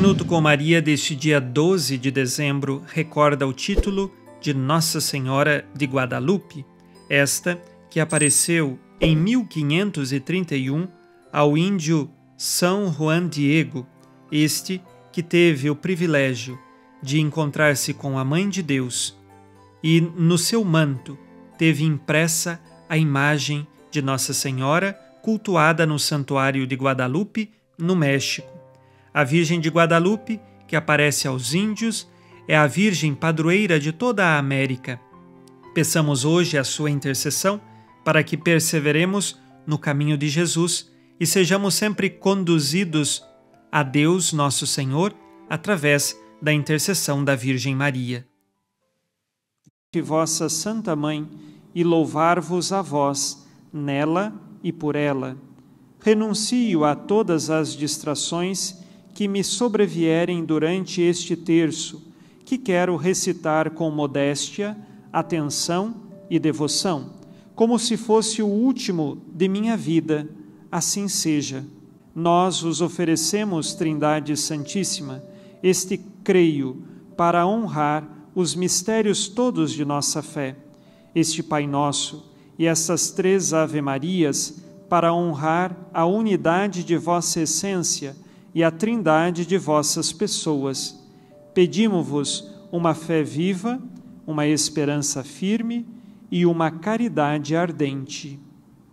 Minuto com Maria deste dia 12 de dezembro recorda o título de Nossa Senhora de Guadalupe, esta que apareceu em 1531 ao índio São Juan Diego, este que teve o privilégio de encontrar-se com a Mãe de Deus e no seu manto teve impressa a imagem de Nossa Senhora cultuada no Santuário de Guadalupe, no México. A Virgem de Guadalupe, que aparece aos índios, é a Virgem padroeira de toda a América. Peçamos hoje a sua intercessão para que perseveremos no caminho de Jesus e sejamos sempre conduzidos a Deus nosso Senhor através da intercessão da Virgem Maria. De vossa Santa Mãe e louvar-vos a vós, nela e por ela. Renuncio a todas as distrações que me sobrevierem durante este terço, que quero recitar com modéstia, atenção e devoção, como se fosse o último de minha vida, assim seja. Nós vos oferecemos, Trindade Santíssima, este creio para honrar os mistérios todos de nossa fé, este Pai Nosso e essas 3 Ave-Marias para honrar a unidade de vossa essência e a trindade de vossas pessoas. Pedimo-vos uma fé viva, uma esperança firme e uma caridade ardente.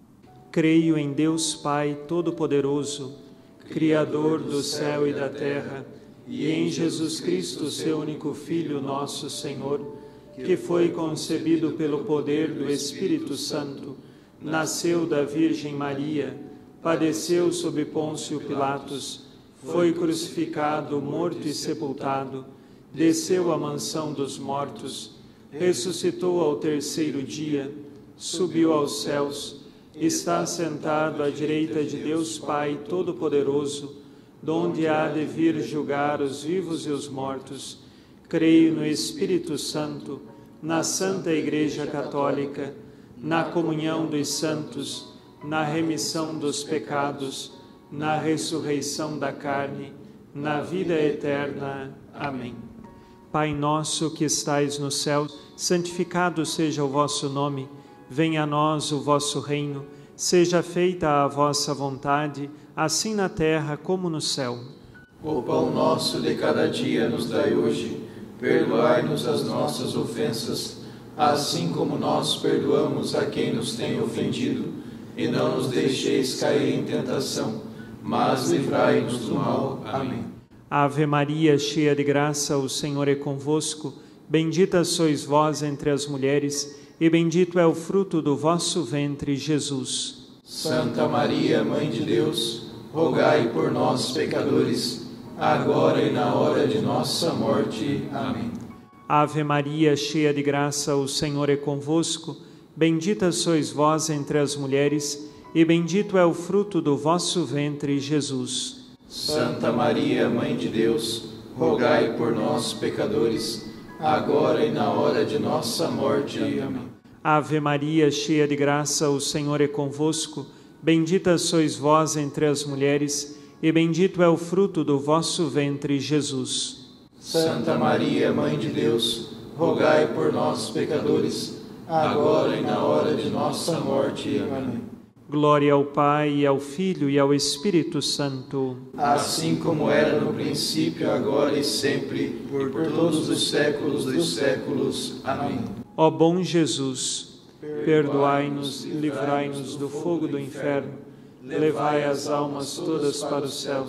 Creio em Deus Pai Todo-Poderoso, Criador do céu e da terra, e em Jesus Cristo, seu único Filho, nosso Senhor, que foi concebido pelo poder do Espírito Santo, nasceu da Virgem Maria, padeceu sob Pôncio Pilatos, foi crucificado, morto e sepultado, desceu à mansão dos mortos, ressuscitou ao 3º dia, subiu aos céus, está sentado à direita de Deus Pai Todo-Poderoso, donde há de vir julgar os vivos e os mortos. Creio no Espírito Santo, na Santa Igreja Católica, na comunhão dos santos, na remissão dos pecados, na ressurreição da carne, na vida eterna. Amém. Pai nosso que estais no céu, santificado seja o vosso nome. Venha a nós o vosso reino. Seja feita a vossa vontade, assim na terra como no céu. O pão nosso de cada dia nos dai hoje. Perdoai-nos as nossas ofensas, assim como nós perdoamos a quem nos tem ofendido. E não nos deixeis cair em tentação, mas livrai-nos do mal. Amém. Ave Maria, cheia de graça, o Senhor é convosco. Bendita sois vós entre as mulheres, e bendito é o fruto do vosso ventre, Jesus. Santa Maria, Mãe de Deus, rogai por nós, pecadores, agora e na hora de nossa morte. Amém. Ave Maria, cheia de graça, o Senhor é convosco. Bendita sois vós entre as mulheres, e bendito é o fruto do vosso ventre, Jesus. Santa Maria, Mãe de Deus, rogai por nós, pecadores, agora e na hora de nossa morte. Amém. Ave Maria, cheia de graça, o Senhor é convosco. Bendita sois vós entre as mulheres, e bendito é o fruto do vosso ventre, Jesus. Santa Maria, Mãe de Deus, rogai por nós, pecadores, agora e na hora de nossa morte. Amém. Glória ao Pai, e ao Filho, e ao Espírito Santo. Assim como era no princípio, agora e sempre, por todos os séculos dos séculos. Amém. Ó bom Jesus, perdoai-nos e livrai-nos do fogo do inferno, levai as almas todas para o céu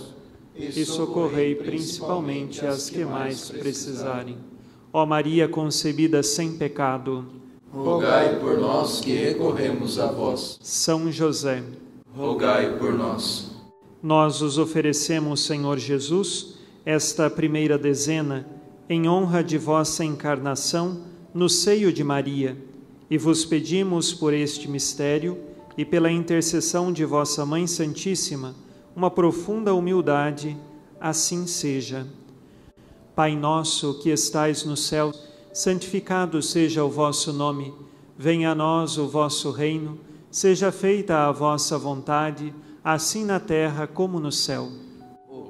e socorrei principalmente as que mais precisarem. Ó Maria concebida sem pecado, rogai por nós que recorremos a vós. São José, rogai por nós. Nós os oferecemos, Senhor Jesus, esta primeira dezena, em honra de vossa encarnação no seio de Maria, e vos pedimos por este mistério e pela intercessão de vossa Mãe Santíssima, uma profunda humildade, assim seja. Pai nosso que estais no céu, santificado seja o vosso nome. Venha a nós o vosso reino. Seja feita a vossa vontade, assim na terra como no céu. O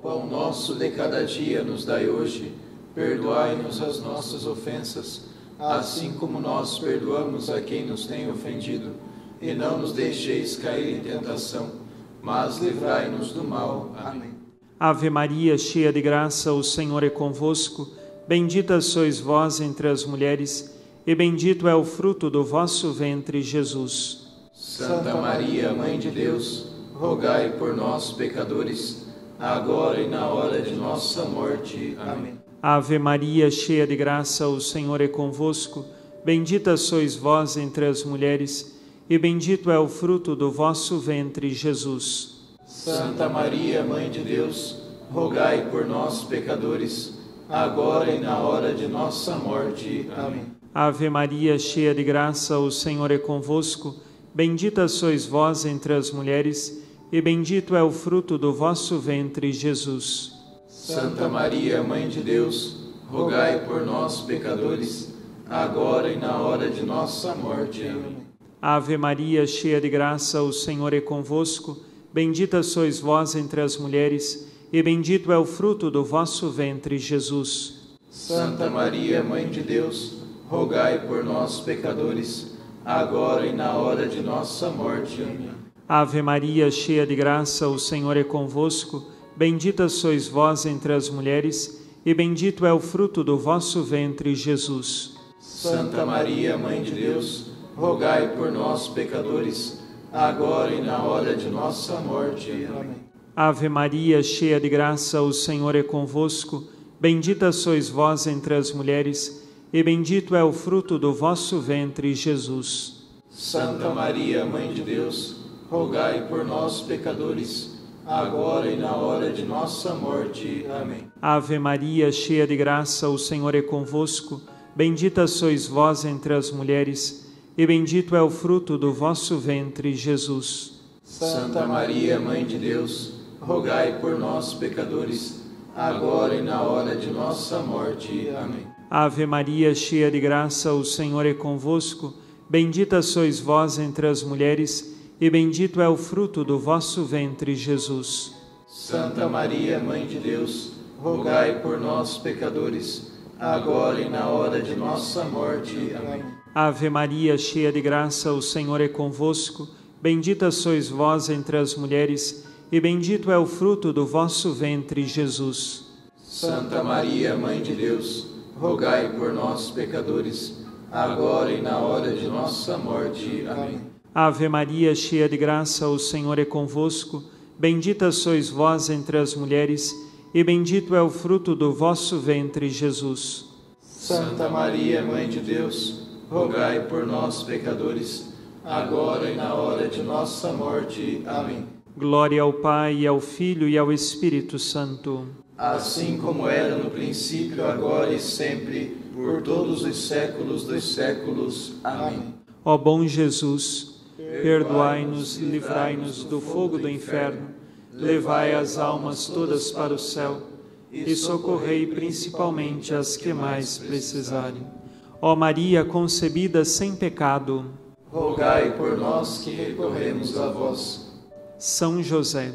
pão nosso de cada dia nos dai hoje. Perdoai-nos as nossas ofensas, assim como nós perdoamos a quem nos tem ofendido. E não nos deixeis cair em tentação, mas livrai-nos do mal. Amém. Ave Maria, cheia de graça, o Senhor é convosco. Bendita sois vós entre as mulheres, e bendito é o fruto do vosso ventre, Jesus. Santa Maria, Mãe de Deus, rogai por nós, pecadores, agora e na hora de nossa morte. Amém. Ave Maria, cheia de graça, o Senhor é convosco. Bendita sois vós entre as mulheres, e bendito é o fruto do vosso ventre, Jesus. Santa Maria, Mãe de Deus, rogai por nós, pecadores, agora e na hora de nossa morte. Amém. Ave Maria, cheia de graça, o Senhor é convosco. Bendita sois vós entre as mulheres, e bendito é o fruto do vosso ventre, Jesus. Santa Maria, Mãe de Deus, rogai por nós, pecadores, agora e na hora de nossa morte. Amém. Ave Maria, cheia de graça, o Senhor é convosco. Bendita sois vós entre as mulheres, e bendito é o fruto do vosso ventre, Jesus. Santa Maria, Mãe de Deus, rogai por nós, pecadores, agora e na hora de nossa morte. Amém. Ave Maria, cheia de graça, o Senhor é convosco. Bendita sois vós entre as mulheres, e bendito é o fruto do vosso ventre, Jesus. Santa Maria, Mãe de Deus, rogai por nós, pecadores, agora e na hora de nossa morte. Amém. Ave Maria, cheia de graça, o Senhor é convosco. Bendita sois vós entre as mulheres, e bendito é o fruto do vosso ventre, Jesus. Santa Maria, Mãe de Deus, rogai por nós, pecadores, agora e na hora de nossa morte. Amém. Ave Maria, cheia de graça, o Senhor é convosco. Bendita sois vós entre as mulheres, e bendito é o fruto do vosso ventre, Jesus. Santa Maria, Mãe de Deus, rogai por nós, pecadores, agora e na hora de nossa morte. Amém. Ave Maria, cheia de graça, o Senhor é convosco. Bendita sois vós entre as mulheres, e bendito é o fruto do vosso ventre, Jesus. Santa Maria, Mãe de Deus, rogai por nós, pecadores, agora e na hora de nossa morte. Amém. Ave Maria, cheia de graça, o Senhor é convosco. Bendita sois vós entre as mulheres, e bendito é o fruto do vosso ventre, Jesus. Santa Maria, Mãe de Deus, rogai por nós, pecadores, agora e na hora de nossa morte. Amém. Ave Maria, cheia de graça, o Senhor é convosco. Bendita sois vós entre as mulheres, e bendito é o fruto do vosso ventre, Jesus. Santa Maria, Mãe de Deus, rogai por nós, pecadores, agora e na hora de nossa morte. Amém. Glória ao Pai, ao Filho e ao Espírito Santo. Assim como era no princípio, agora e sempre, por todos os séculos dos séculos. Amém. Ó bom Jesus, perdoai-nos, livrai-nos do fogo do inferno, levai as almas todas para o céu e socorrei principalmente as que mais precisarem. Ó Maria concebida sem pecado, rogai por nós que recorremos a vós. São José,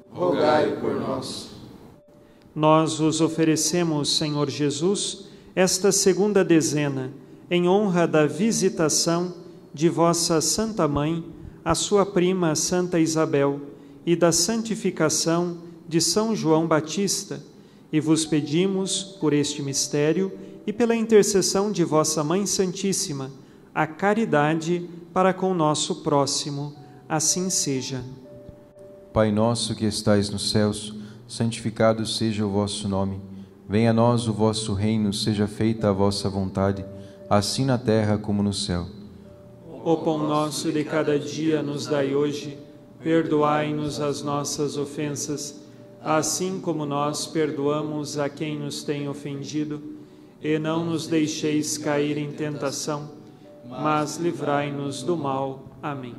rogai por nós. Nós vos oferecemos, Senhor Jesus, esta segunda dezena, em honra da visitação de vossa Santa Mãe, a sua prima Santa Isabel, e da santificação de São João Batista, e vos pedimos, por este mistério e pela intercessão de vossa Mãe Santíssima, a caridade para com o nosso próximo. Assim seja. Pai nosso que estais nos céus, santificado seja o vosso nome. Venha a nós o vosso reino, seja feita a vossa vontade, assim na terra como no céu. O pão nosso de cada dia nos dai hoje, perdoai-nos as nossas ofensas, assim como nós perdoamos a quem nos tem ofendido, e não nos deixeis cair em tentação, mas livrai-nos do mal. Amém.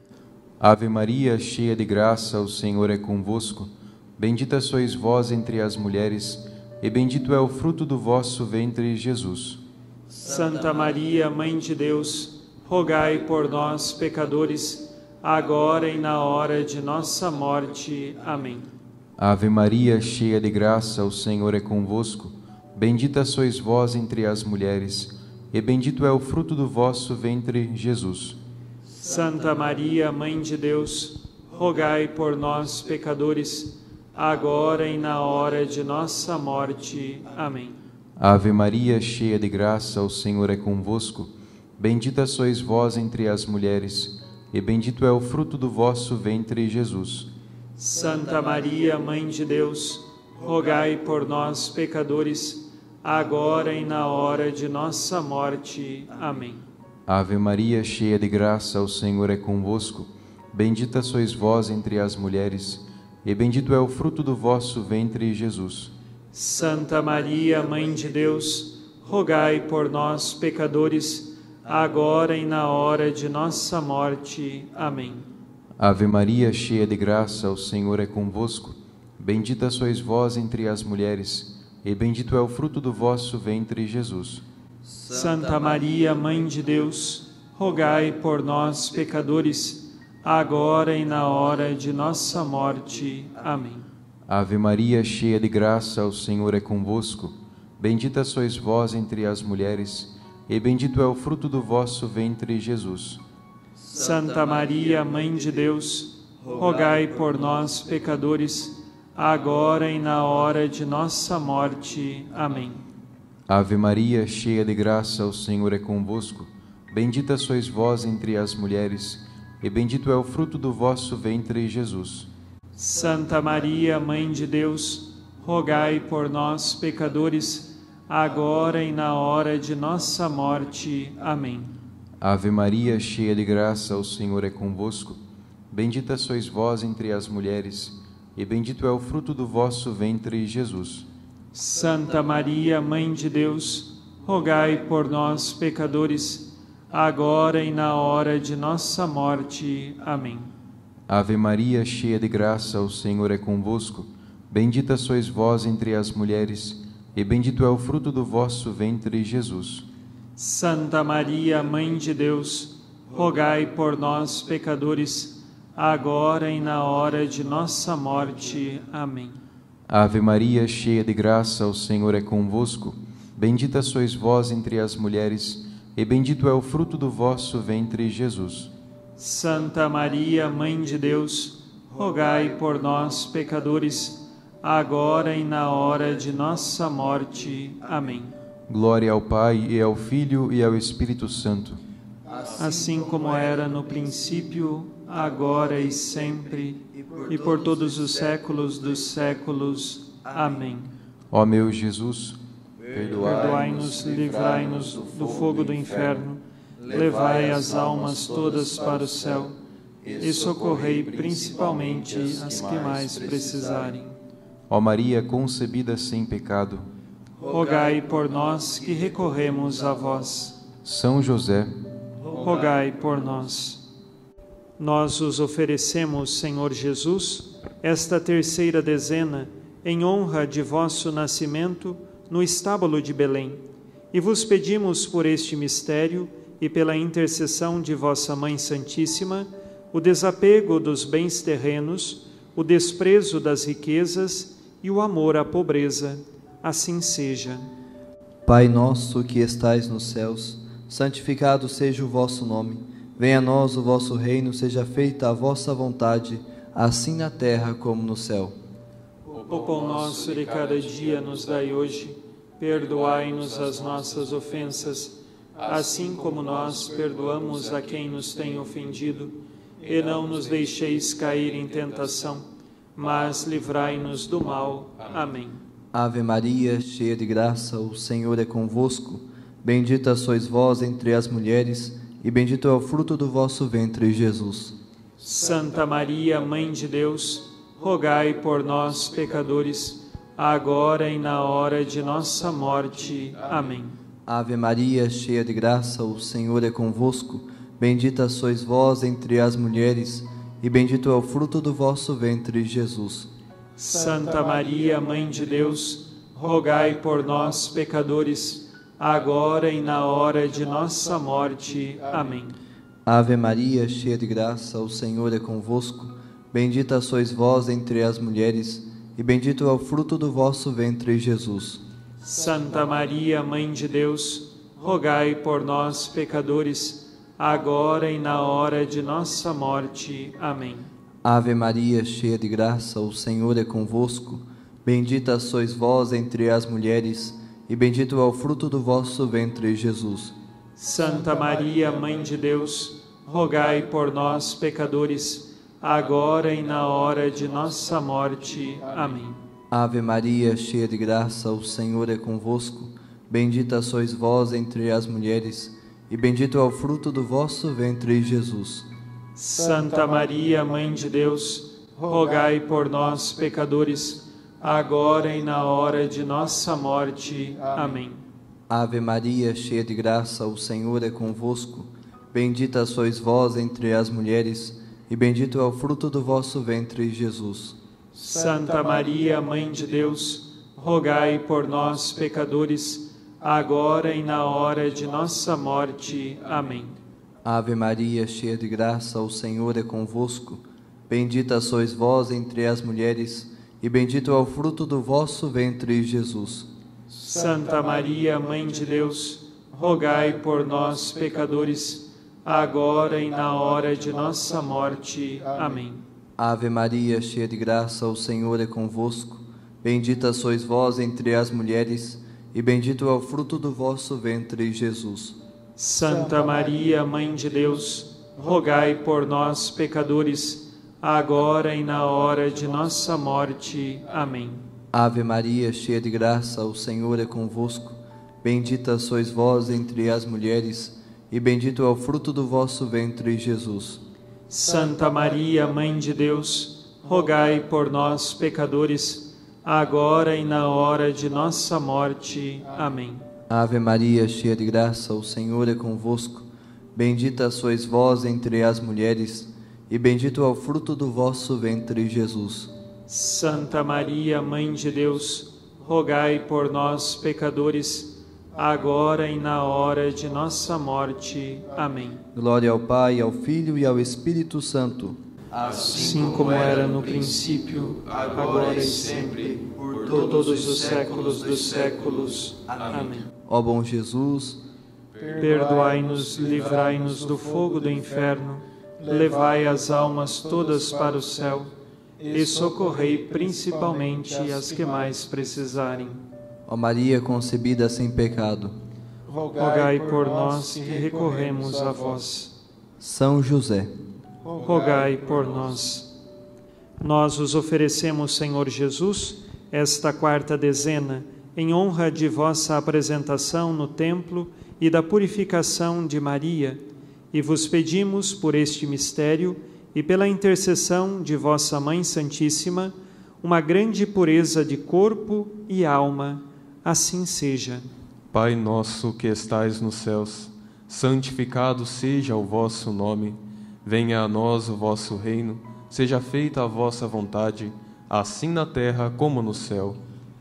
Ave Maria, cheia de graça, o Senhor é convosco. Bendita sois vós entre as mulheres, e bendito é o fruto do vosso ventre, Jesus. Santa Maria, Mãe de Deus, rogai por nós, pecadores, agora e na hora de nossa morte. Amém. Ave Maria, cheia de graça, o Senhor é convosco. Bendita sois vós entre as mulheres, e bendito é o fruto do vosso ventre, Jesus. Santa Maria, Mãe de Deus, rogai por nós, pecadores, agora e na hora de nossa morte. Amém. Ave Maria, cheia de graça, o Senhor é convosco. Bendita sois vós entre as mulheres, e bendito é o fruto do vosso ventre, Jesus. Santa Maria, Mãe de Deus, rogai por nós, pecadores, agora e na hora de nossa morte. Amém. Ave Maria, cheia de graça, o Senhor é convosco. Bendita sois vós entre as mulheres, e bendito é o fruto do vosso ventre, Jesus. Santa Maria, Mãe de Deus, rogai por nós, pecadores, agora e na hora de nossa morte. Amém. Ave Maria, cheia de graça, o Senhor é convosco. Bendita sois vós entre as mulheres, e bendito é o fruto do vosso ventre, Jesus. Santa Maria, Mãe de Deus, rogai por nós, pecadores, agora e na hora de nossa morte. Amém. Ave Maria, cheia de graça, o Senhor é convosco. Bendita sois vós entre as mulheres, e bendito é o fruto do vosso ventre, Jesus. Santa Maria, Mãe de Deus, rogai por nós, pecadores, agora e na hora de nossa morte. Amém. Ave Maria, cheia de graça, o Senhor é convosco. Bendita sois vós entre as mulheres, e bendito é o fruto do vosso ventre, Jesus. Santa Maria, Mãe de Deus, rogai por nós, pecadores, agora e na hora de nossa morte. Amém. Ave Maria, cheia de graça, o Senhor é convosco. Bendita sois vós entre as mulheres, e bendito é o fruto do vosso ventre, Jesus. Santa Maria, Mãe de Deus, rogai por nós, pecadores, agora e na hora de nossa morte. Amém. Ave Maria, cheia de graça, o Senhor é convosco. Bendita sois vós entre as mulheres, e bendito é o fruto do vosso ventre, Jesus. Santa Maria, Mãe de Deus, rogai por nós, pecadores, agora e na hora de nossa morte. Amém. Ave Maria, cheia de graça, o Senhor é convosco. Bendita sois vós entre as mulheres, e bendito é o fruto do vosso ventre, Jesus. Santa Maria, Mãe de Deus, rogai por nós, pecadores, agora e na hora de nossa morte. Amém. Glória ao Pai, e ao Filho, e ao Espírito Santo. Assim como era no princípio, agora e sempre, e por todos os séculos dos séculos. Amém. Ó meu Jesus, perdoai-nos, livrai-nos do fogo do inferno, levai as almas todas para o céu, e socorrei principalmente as que mais precisarem. Ó Maria concebida sem pecado, rogai por nós que recorremos a vós. São José, rogai por nós. Nós os oferecemos, Senhor Jesus, esta terceira dezena, em honra de vosso nascimento no estábulo de Belém, e vos pedimos por este mistério e pela intercessão de vossa Mãe Santíssima, o desapego dos bens terrenos, o desprezo das riquezas e o amor à pobreza. Assim seja. Pai nosso que estais nos céus, santificado seja o vosso nome. Venha a nós o vosso reino, seja feita a vossa vontade, assim na terra como no céu. O pão nosso de cada dia nos dai hoje, perdoai-nos as nossas ofensas, assim como nós perdoamos a quem nos tem ofendido, e não nos deixeis cair em tentação, mas livrai-nos do mal. Amém. Ave Maria, cheia de graça, o Senhor é convosco. Bendita sois vós entre as mulheres, e bendito é o fruto do vosso ventre, Jesus. Santa Maria, Mãe de Deus, rogai por nós, pecadores, agora e na hora de nossa morte. Amém. Ave Maria, cheia de graça, o Senhor é convosco. Bendita sois vós entre as mulheres, e bendito é o fruto do vosso ventre, Jesus. Santa Maria, Mãe de Deus, rogai por nós, pecadores, agora e na hora de nossa morte. Amém. Ave Maria, cheia de graça, o Senhor é convosco. Bendita sois vós entre as mulheres, e bendito é o fruto do vosso ventre, Jesus. Santa Maria, Mãe de Deus, rogai por nós, pecadores, agora e na hora de nossa morte. Amém. Ave Maria, cheia de graça, o Senhor é convosco. Bendita sois vós entre as mulheres, e bendito é o fruto do vosso ventre, Jesus. Santa Maria, Mãe de Deus, rogai por nós, pecadores, agora e na hora de nossa morte. Amém. Ave Maria, cheia de graça, o Senhor é convosco. Bendita sois vós entre as mulheres, e bendito é o fruto do vosso ventre, Jesus. Santa Maria, Mãe de Deus, rogai por nós, pecadores, agora e na hora de nossa morte. Amém. Ave Maria, cheia de graça, o Senhor é convosco. Bendita sois vós entre as mulheres, e bendito é o fruto do vosso ventre, Jesus. Santa Maria, Mãe de Deus, rogai por nós, pecadores, agora e na hora de nossa morte. Amém. Ave Maria, cheia de graça, o Senhor é convosco. Bendita sois vós entre as mulheres, e bendito é o fruto do vosso ventre, Jesus. Santa Maria, Mãe de Deus, rogai por nós, pecadores, agora e na hora de nossa morte. Amém. Ave Maria, cheia de graça, o Senhor é convosco. Bendita sois vós entre as mulheres, e bendito é o fruto do vosso ventre, Jesus. Santa Maria, Mãe de Deus, rogai por nós, pecadores, agora e na hora de nossa morte. Amém. Ave Maria, cheia de graça, o Senhor é convosco. Bendita sois vós entre as mulheres, e bendito é o fruto do vosso ventre, Jesus. Santa Maria, Mãe de Deus, rogai por nós, pecadores, agora e na hora de nossa morte. Amém. Ave Maria, cheia de graça, o Senhor é convosco. Bendita sois vós entre as mulheres, e bendito é o fruto do vosso ventre, Jesus. Santa Maria, Mãe de Deus, rogai por nós, pecadores, agora e na hora de nossa morte. Amém. Glória ao Pai, ao Filho e ao Espírito Santo. Assim como era no princípio, agora e sempre, por todos os séculos dos séculos. Amém. Ó bom Jesus, perdoai-nos, livrai-nos do fogo do inferno, levai as almas todas para o céu e socorrei principalmente as que mais precisarem. ó Maria concebida sem pecado, Rogai por nós que recorremos a vós. São José, rogai por nós. Nós os oferecemos, Senhor Jesus, esta quarta dezena, em honra de vossa apresentação no templo e da purificação de Maria, e vos pedimos por este mistério e pela intercessão de vossa Mãe Santíssima, uma grande pureza de corpo e alma. Assim seja. Pai nosso que estais nos céus, santificado seja o vosso nome. Venha a nós o vosso reino, seja feita a vossa vontade, assim na terra como no céu.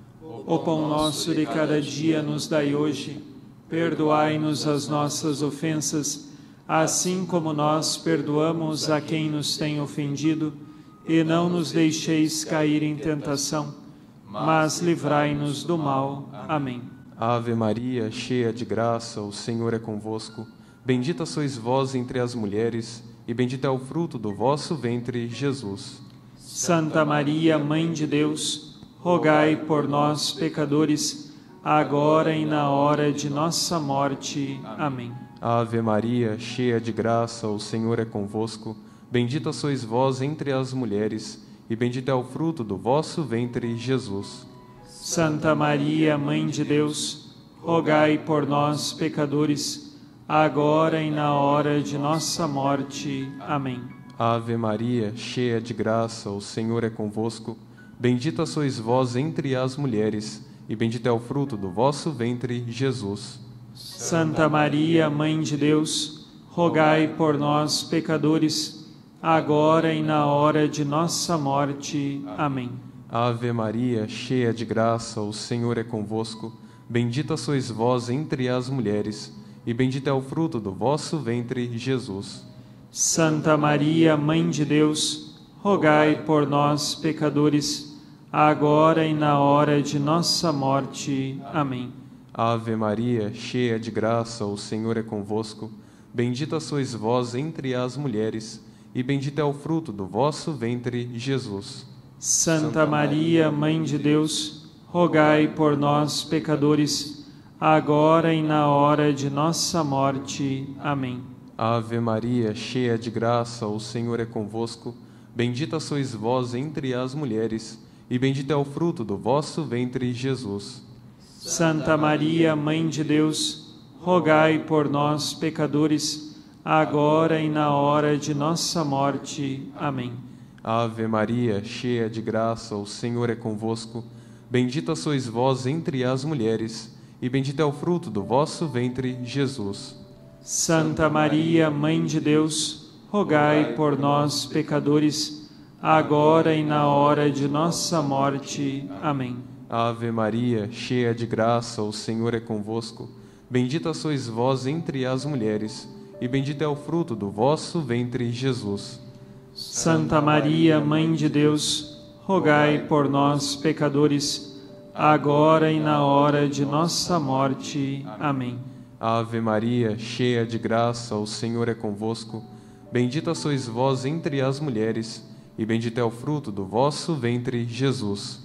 O pão nosso de cada dia nos dai hoje. Perdoai-nos as nossas ofensas, assim como nós perdoamos a quem nos tem ofendido, e não nos deixeis cair em tentação, mas livrai-nos do mal. Amém. Ave Maria, cheia de graça, o Senhor é convosco. Bendita sois vós entre as mulheres, e bendito é o fruto do vosso ventre, Jesus. Santa Maria, Mãe de Deus, rogai por nós, pecadores, agora e na hora de nossa morte. Amém. Ave Maria, cheia de graça, o Senhor é convosco. Bendita sois vós entre as mulheres, e bendito é o fruto do vosso ventre, Jesus. Santa Maria, Mãe de Deus, rogai por nós, pecadores, agora e na hora de nossa morte. Amém. Ave Maria, cheia de graça, o Senhor é convosco. Bendita sois vós entre as mulheres, e bendito é o fruto do vosso ventre, Jesus. Santa Maria, Mãe de Deus, rogai por nós, pecadores, agora e na hora de nossa morte. Amém. Ave Maria, cheia de graça, o Senhor é convosco. Bendita sois vós entre as mulheres, e bendito é o fruto do vosso ventre, Jesus. Santa Maria, Mãe de Deus, rogai por nós, pecadores, agora e na hora de nossa morte. Amém. Ave Maria, cheia de graça, o Senhor é convosco. Bendita sois vós entre as mulheres, e bendito é o fruto do vosso ventre, Jesus. Santa Maria, Mãe de Deus, rogai por nós, pecadores, agora e na hora de nossa morte. Amém. Ave Maria, cheia de graça, o Senhor é convosco. Bendita sois vós entre as mulheres, e bendito é o fruto do vosso ventre, Jesus. Santa Maria, Mãe de Deus, rogai por nós, pecadores, agora e na hora de nossa morte. Amém. Ave Maria, cheia de graça, o Senhor é convosco. Bendita sois vós entre as mulheres, e bendito é o fruto do vosso ventre, Jesus. Santa Maria, Mãe de Deus, rogai por nós, pecadores, agora e na hora de nossa morte. Amém. Ave Maria, cheia de graça, o Senhor é convosco. Bendita sois vós entre as mulheres, e bendito é o fruto do vosso ventre, Jesus. Santa Maria, Mãe de Deus, rogai por nós, pecadores, agora e na hora de nossa morte. Amém. Ave Maria, cheia de graça, o Senhor é convosco. Bendita sois vós entre as mulheres, e bendito é o fruto do vosso ventre, Jesus.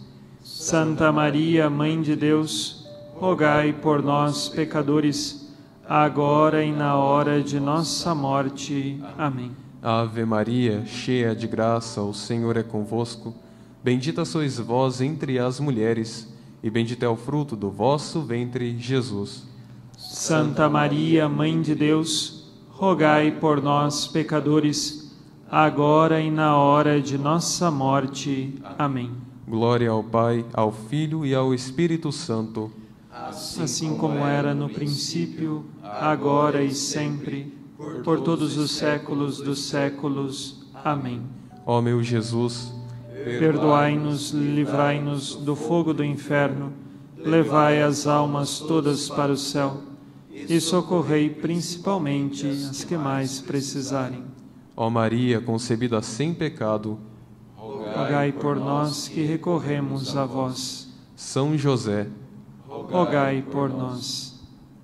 Santa Maria, Mãe de Deus, rogai por nós, pecadores, agora e na hora de nossa morte. Amém. Ave Maria, cheia de graça, o Senhor é convosco. Bendita sois vós entre as mulheres, e bendito é o fruto do vosso ventre, Jesus. Santa Maria, Mãe de Deus, rogai por nós, pecadores, agora e na hora de nossa morte. Amém. Glória ao Pai, ao Filho e ao Espírito Santo. Assim como era no princípio, agora e sempre, por todos os séculos dos séculos. Amém. Ó meu Jesus, perdoai-nos, livrai-nos do fogo do inferno, levai as almas todas para o céu e socorrei principalmente as que mais precisarem. Ó Maria, concebida sem pecado, rogai por nós que recorremos a vós. São José, rogai por nós.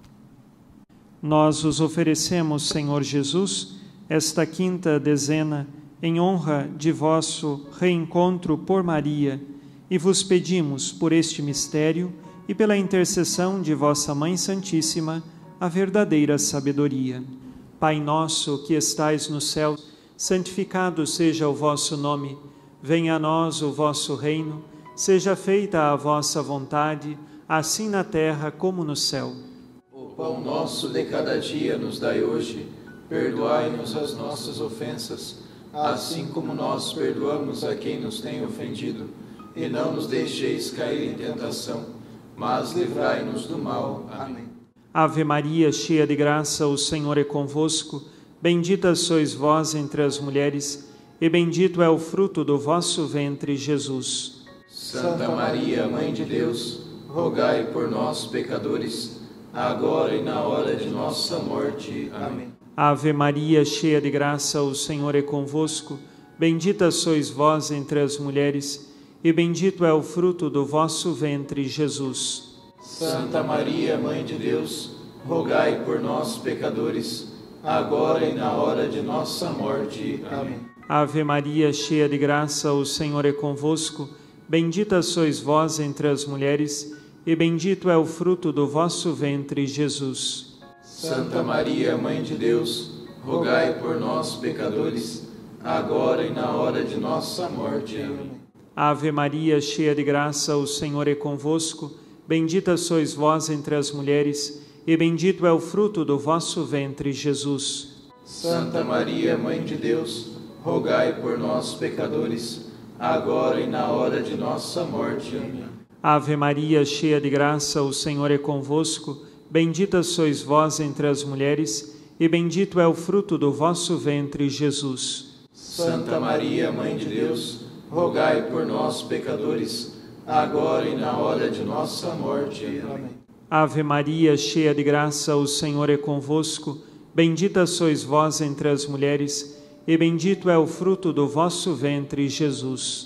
Nós os oferecemos, Senhor Jesus, esta quinta dezena, em honra de vosso reencontro por Maria, e vos pedimos, por este mistério e pela intercessão de vossa Mãe Santíssima, a verdadeira sabedoria. Pai nosso que estais no céu, santificado seja o vosso nome. Venha a nós o vosso reino, seja feita a vossa vontade, assim na terra como no céu. O pão nosso de cada dia nos dai hoje, perdoai-nos as nossas ofensas, assim como nós perdoamos a quem nos tem ofendido, e não nos deixeis cair em tentação, mas livrai-nos do mal. Amém. Ave Maria, cheia de graça, o Senhor é convosco. Bendita sois vós entre as mulheres, e bendito é o fruto do vosso ventre, Jesus. Santa Maria, Mãe de Deus, rogai por nós, pecadores, agora e na hora de nossa morte. Amém. Ave Maria, cheia de graça, o Senhor é convosco. Bendita sois vós entre as mulheres, e bendito é o fruto do vosso ventre, Jesus. Santa Maria, Mãe de Deus, rogai por nós, pecadores, agora e na hora de nossa morte. Amém. Ave Maria, cheia de graça, o Senhor é convosco. Bendita sois vós entre as mulheres, e bendito é o fruto do vosso ventre, Jesus. Santa Maria, Mãe de Deus, rogai por nós, pecadores, agora e na hora de nossa morte. Amém. Ave Maria, cheia de graça, o Senhor é convosco. Bendita sois vós entre as mulheres, e bendito é o fruto do vosso ventre, Jesus. Santa Maria, Mãe de Deus, rogai por nós, pecadores, agora e na hora de nossa morte. Amém. Ave Maria, cheia de graça, o Senhor é convosco. Bendita sois vós entre as mulheres, e bendito é o fruto do vosso ventre, Jesus. Santa Maria, Mãe de Deus, rogai por nós, pecadores, agora e na hora de nossa morte. Amém. Ave Maria, cheia de graça, o Senhor é convosco. Bendita sois vós entre as mulheres, e bendito é o fruto do vosso ventre, Jesus.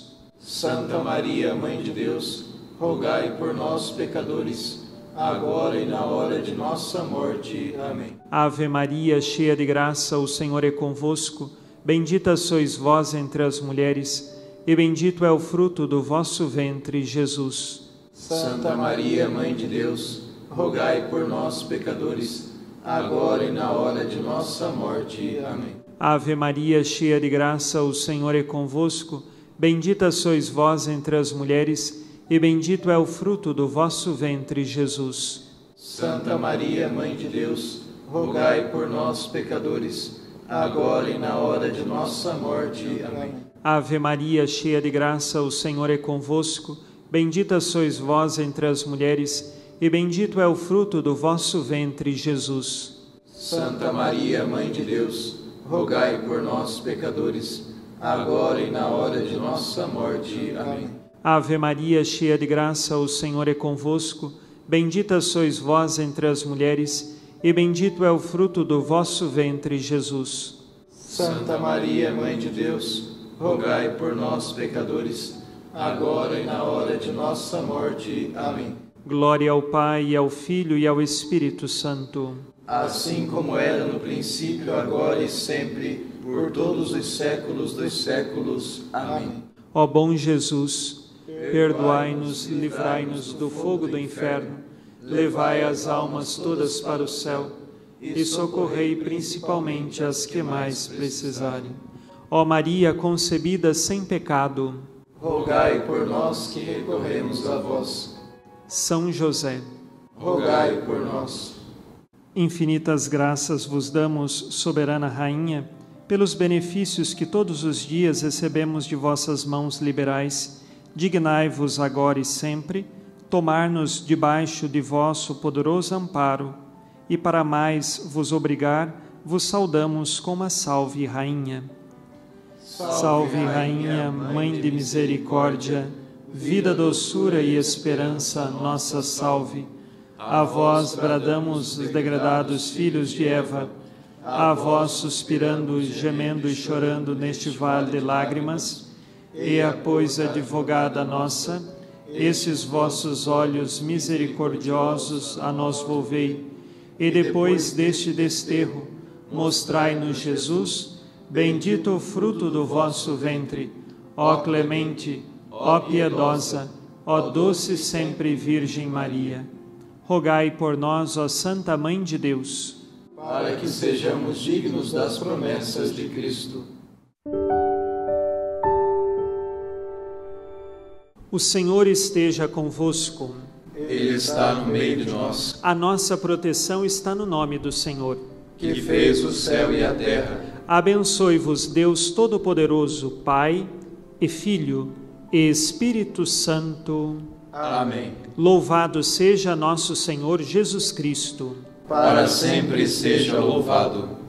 Santa Maria, Mãe de Deus, rogai por nós, pecadores, agora e na hora de nossa morte. Amém. Ave Maria, cheia de graça, o Senhor é convosco. Bendita sois vós entre as mulheres, e bendito é o fruto do vosso ventre, Jesus. Santa Maria, Mãe de Deus, rogai por nós, pecadores, agora e na hora de nossa morte. Amém. Ave Maria, cheia de graça, o Senhor é convosco. Bendita sois vós entre as mulheres, e bendito é o fruto do vosso ventre, Jesus. Santa Maria, Mãe de Deus, rogai por nós, pecadores, agora e na hora de nossa morte. Amém. Ave Maria, cheia de graça, o Senhor é convosco. Bendita sois vós entre as mulheres, e bendito é o fruto do vosso ventre, Jesus. Santa Maria, Mãe de Deus, rogai por nós, pecadores, agora e na hora de nossa morte. Amém. Ave Maria, cheia de graça, o Senhor é convosco. Bendita sois vós entre as mulheres, e bendito é o fruto do vosso ventre, Jesus. Santa Maria, Mãe de Deus, rogai por nós, pecadores, agora e na hora de nossa morte. Amém. Glória ao Pai, e ao Filho, e ao Espírito Santo. Assim como era no princípio, agora e sempre, por todos os séculos dos séculos. Amém. Ó bom Jesus, perdoai-nos, livrai-nos do fogo do inferno, levai as almas todas para o céu e socorrei principalmente as que mais precisarem. Ó Maria concebida sem pecado, rogai por nós que recorremos a vós. São José, rogai por nós. Infinitas graças vos damos, soberana Rainha, pelos benefícios que todos os dias recebemos de vossas mãos liberais. Dignai-vos agora e sempre tomar-nos debaixo de vosso poderoso amparo, e para mais vos obrigar, vos saudamos com uma salve, Rainha. Salve, Rainha, Mãe de misericórdia, vida, doçura e esperança, nossa salve. A vós bradamos os degradados filhos de Eva, a vós suspirando, gemendo e chorando neste vale de lágrimas. Ea, pois, advogada nossa, esses vossos olhos misericordiosos a nós volvei, e depois deste desterro, mostrai-nos Jesus, bendito o fruto do vosso ventre. Ó clemente, ó piedosa, ó doce sempre Virgem Maria. Rogai por nós, ó Santa Mãe de Deus, para que sejamos dignos das promessas de Cristo. O Senhor esteja convosco. Ele está no meio de nós. A nossa proteção está no nome do Senhor, que fez o céu e a terra. Abençoe-vos Deus Todo-Poderoso, Pai e Filho e Espírito Santo. Amém. Louvado seja nosso Senhor Jesus Cristo. Para sempre seja louvado.